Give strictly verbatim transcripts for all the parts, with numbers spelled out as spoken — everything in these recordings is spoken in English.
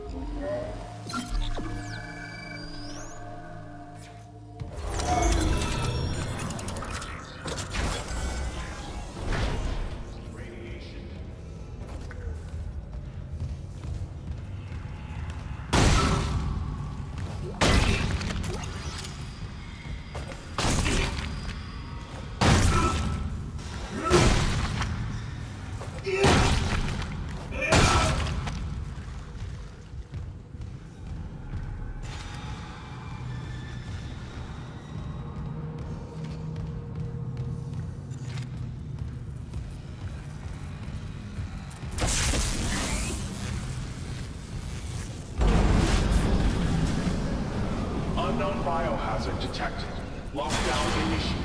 Unknown biohazard detected. Lockdown initiated.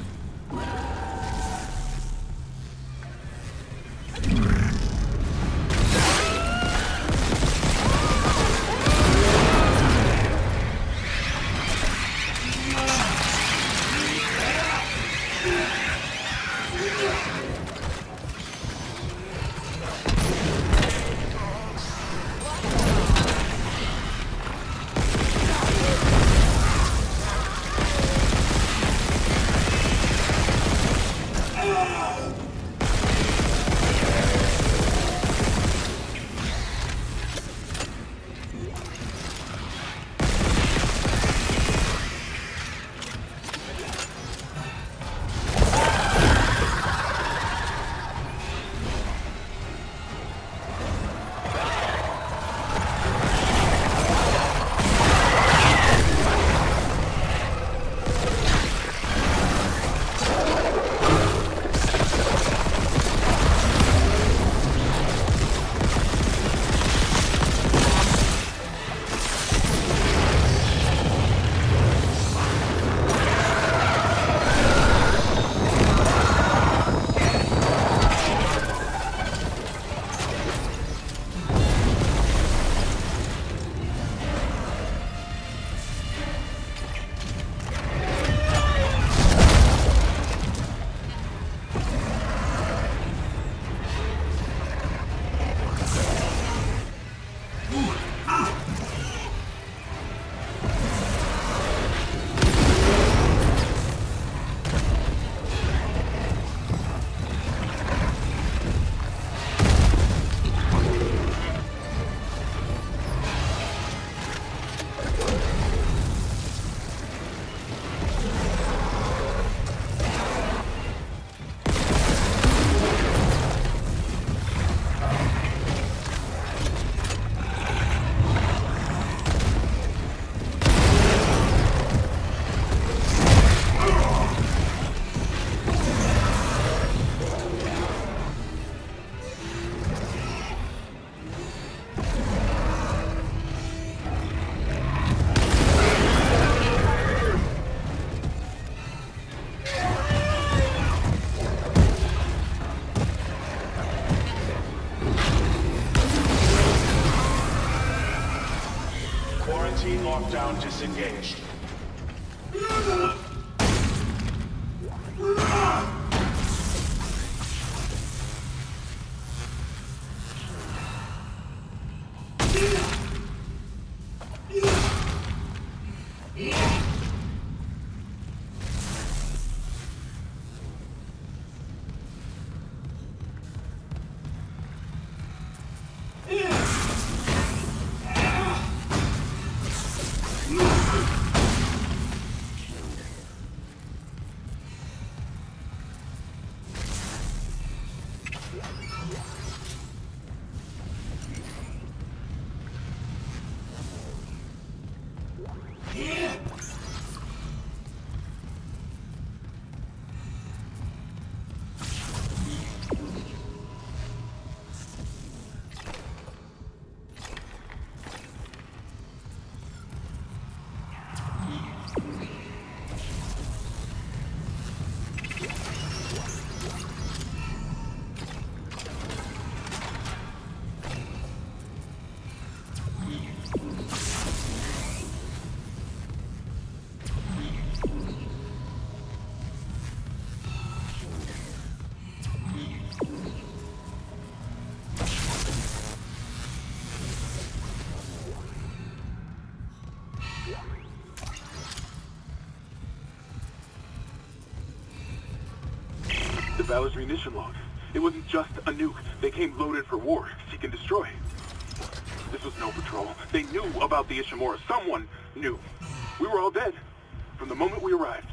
Lockdown disengaged. Valor's munition log. It wasn't just a nuke. They came loaded for war, seek and destroy. This was no patrol. They knew about the Ishimura. Someone knew. We were all dead from the moment we arrived.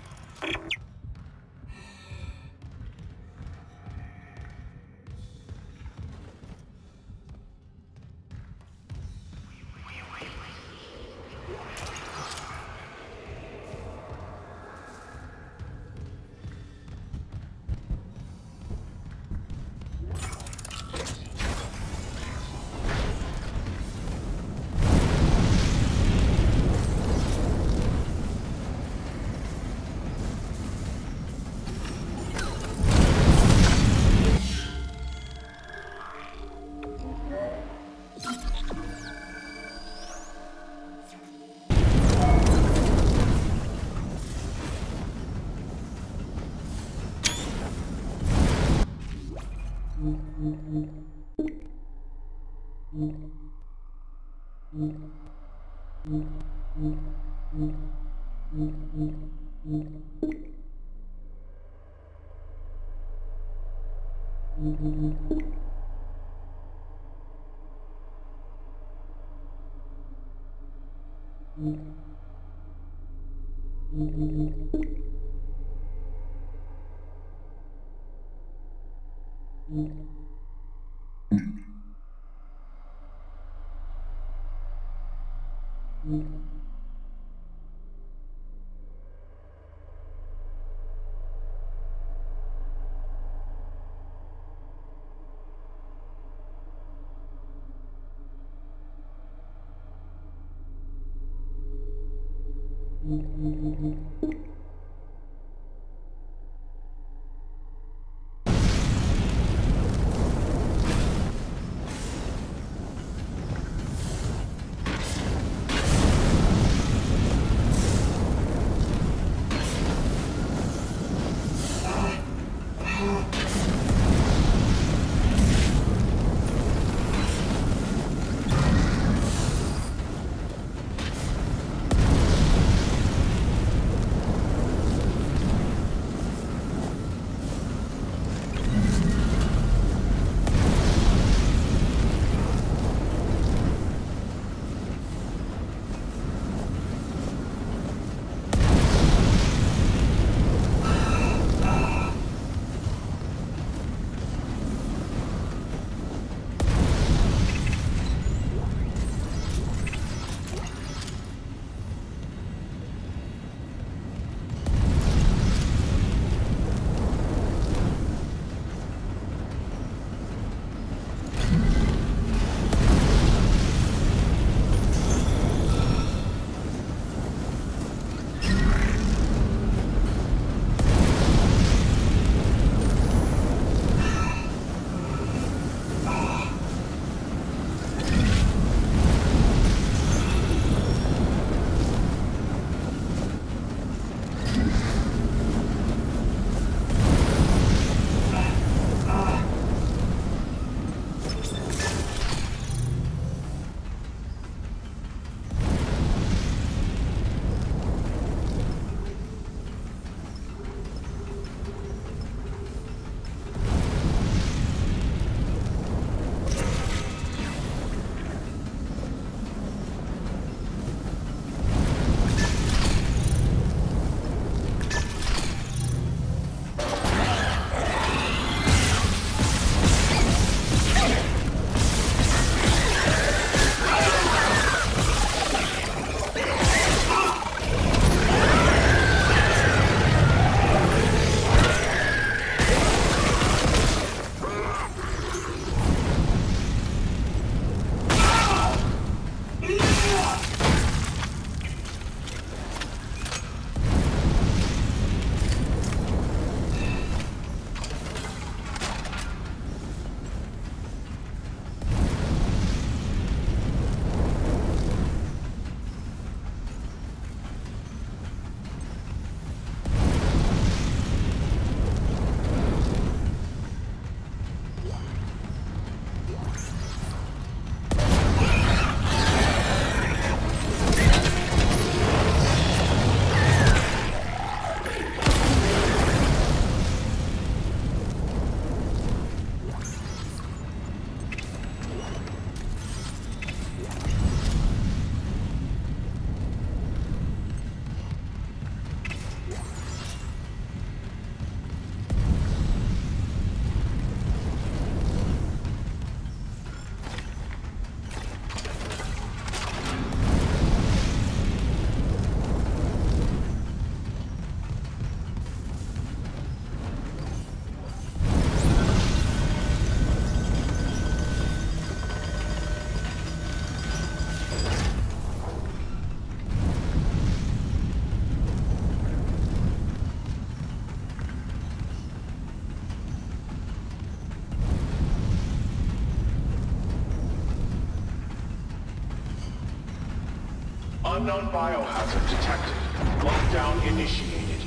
Unknown biohazard detected. Lockdown initiated.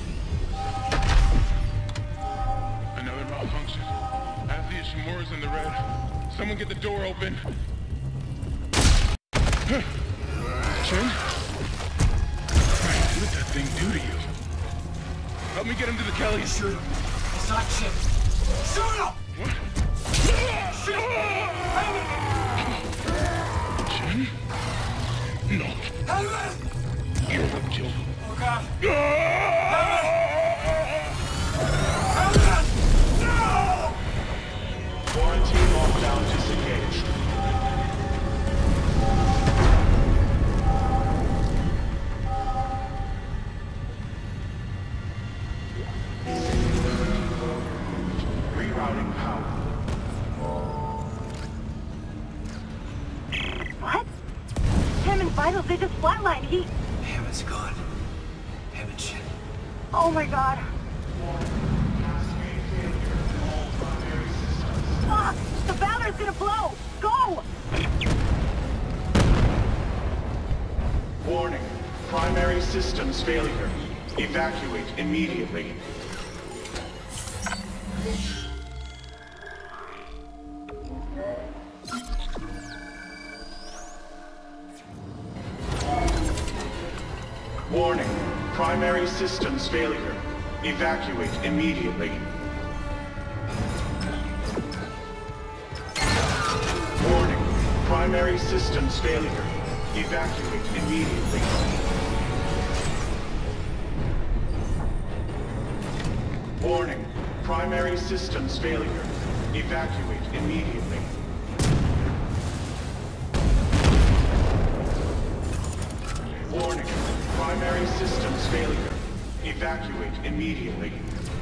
Another malfunction. I have the Ishimura's in the red. Someone get the door open. Chin? What did that thing do to you? Help me get him to the Kelly. Shoot him. It's not Chip. Shoot him! What? Shoot him! Chin? No. Helmet! You're the killer. Oh, God. Helmet! Helmet! No! Quarantine lockdown disengaged. Rerouting power. What? Hammond's vitals, they just flatlined. He... Hammond's gone. Hammond shit. Oh my god. Fuck! The Valor's gonna blow! Go! Warning. Primary systems failure. Evacuate immediately. Warning. Primary systems failure. Evacuate immediately. Warning. Primary systems failure. Evacuate immediately. Warning. Primary systems failure. Evacuate immediately. Warning. Primary systems failure. Evacuate immediately.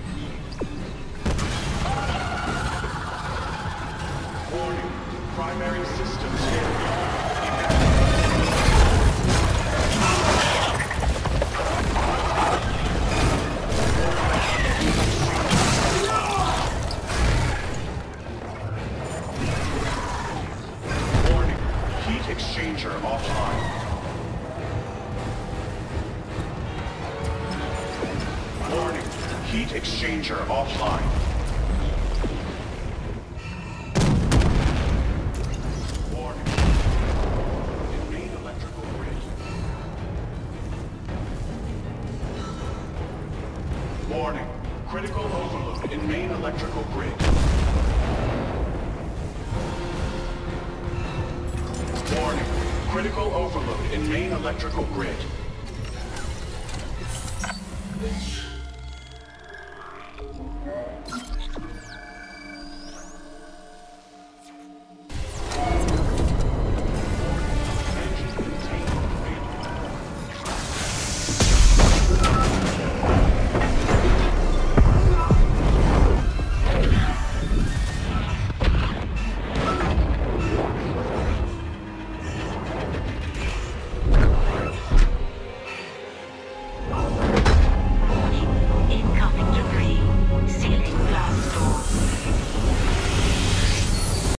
Warning. Primary systems failure. Warning. Heat exchanger offline. Warning. Heat exchanger offline. Warning. In main electrical grid. Warning. Critical overload in main electrical grid. Warning. Critical overload in main electrical grid.